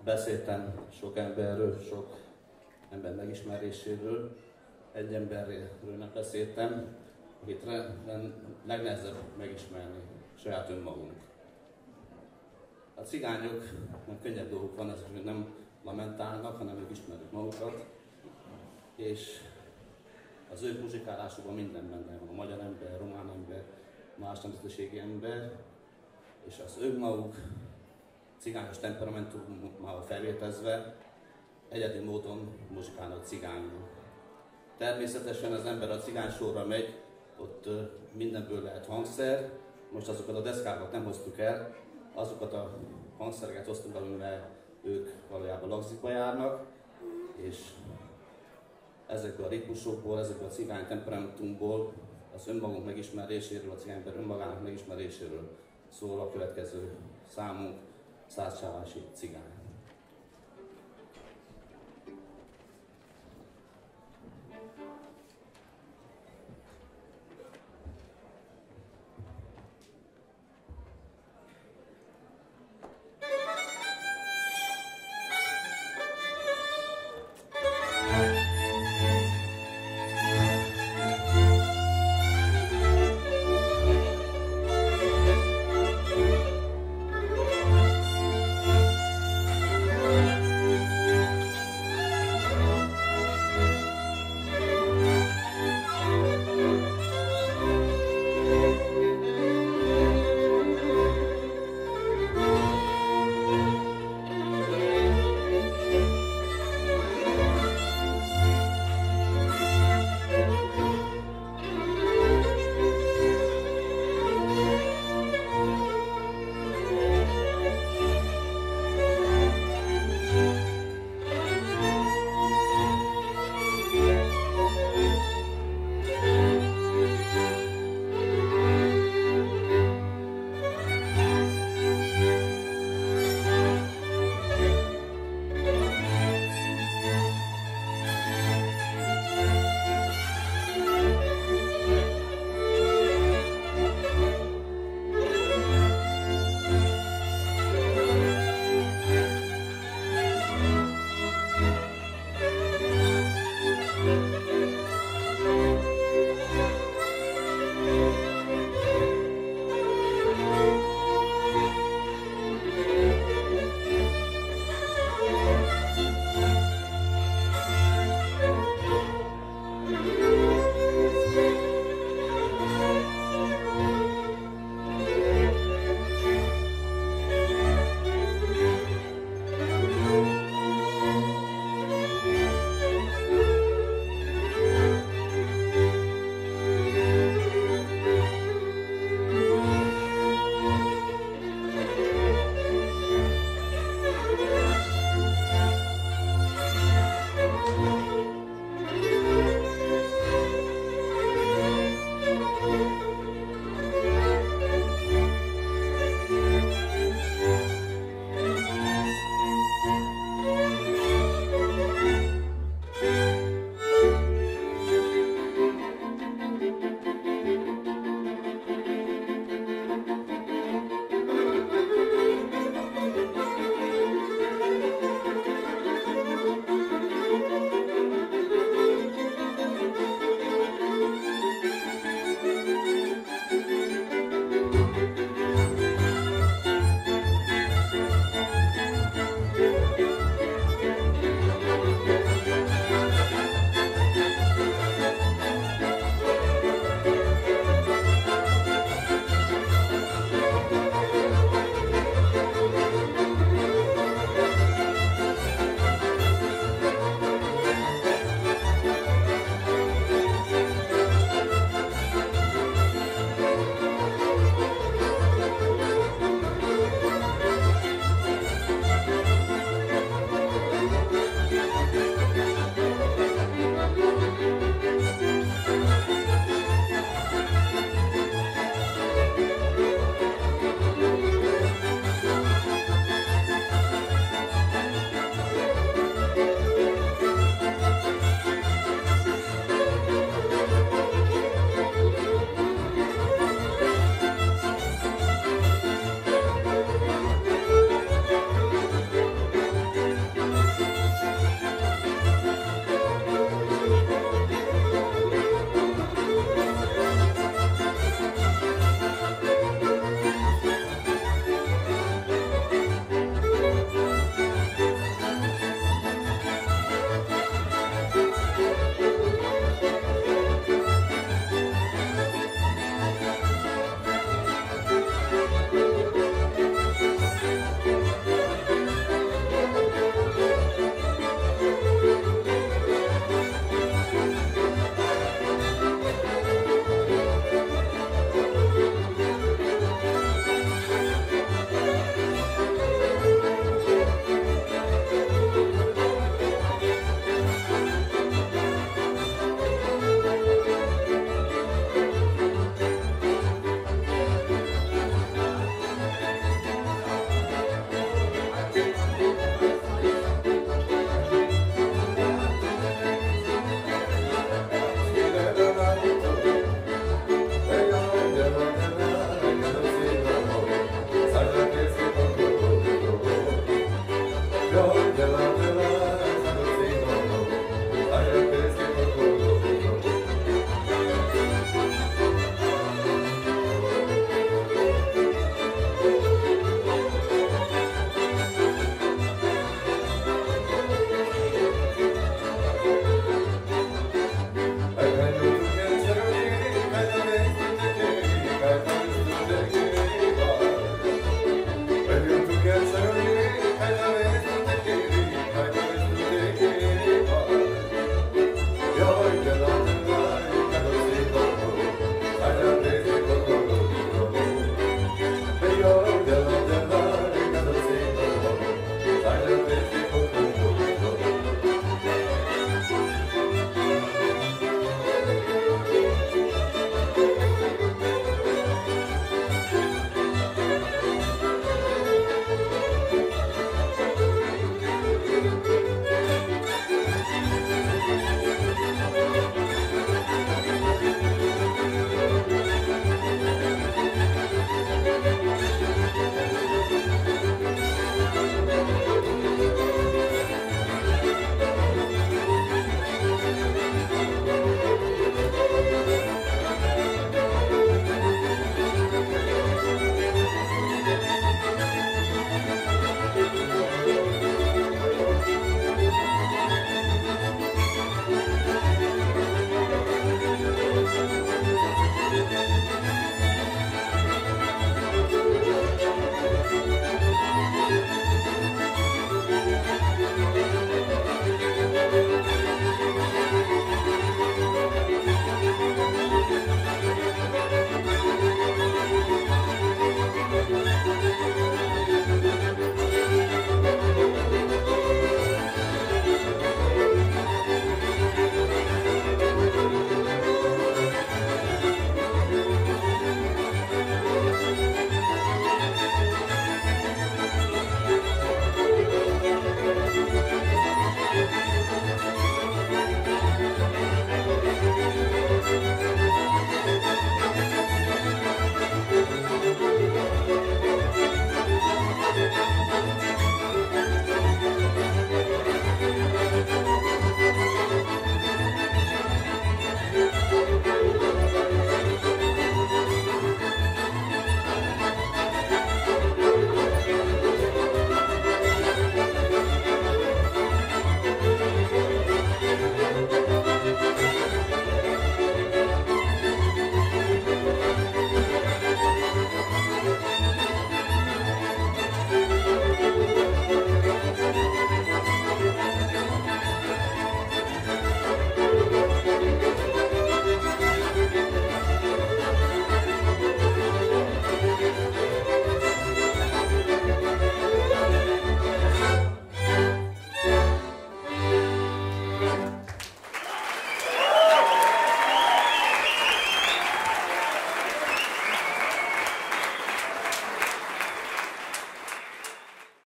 Beszéltem sok emberről, sok ember megismeréséről. Egy emberről nem beszéltem, akit legnehezebb megismerni, saját önmagunk. A cigányoknak könnyebb dolguk van, ezek nem lamentálnak, hanem ők ismerik magukat. És az ő muzsikálásukban minden benne van, a magyar ember, román ember, más nemzetiségi ember, és az önmaguk cigányos temperamentummal felvétezve egyedi módon muzsikálnak cigányul. Természetesen az ember a cigánysorra megy, ott mindenből lehet hangszer, most azokat a deszkákat nem hoztuk el, azokat a hangszereket hoztunk, amivel ők valójában lagzikba járnak, és ezekből a ritmusokból, ezekből a cigány temperamentumból, az önmagunk megismeréséről, a cigányember önmagának megismeréséről szól a következő számunk, Százcsávási cigány.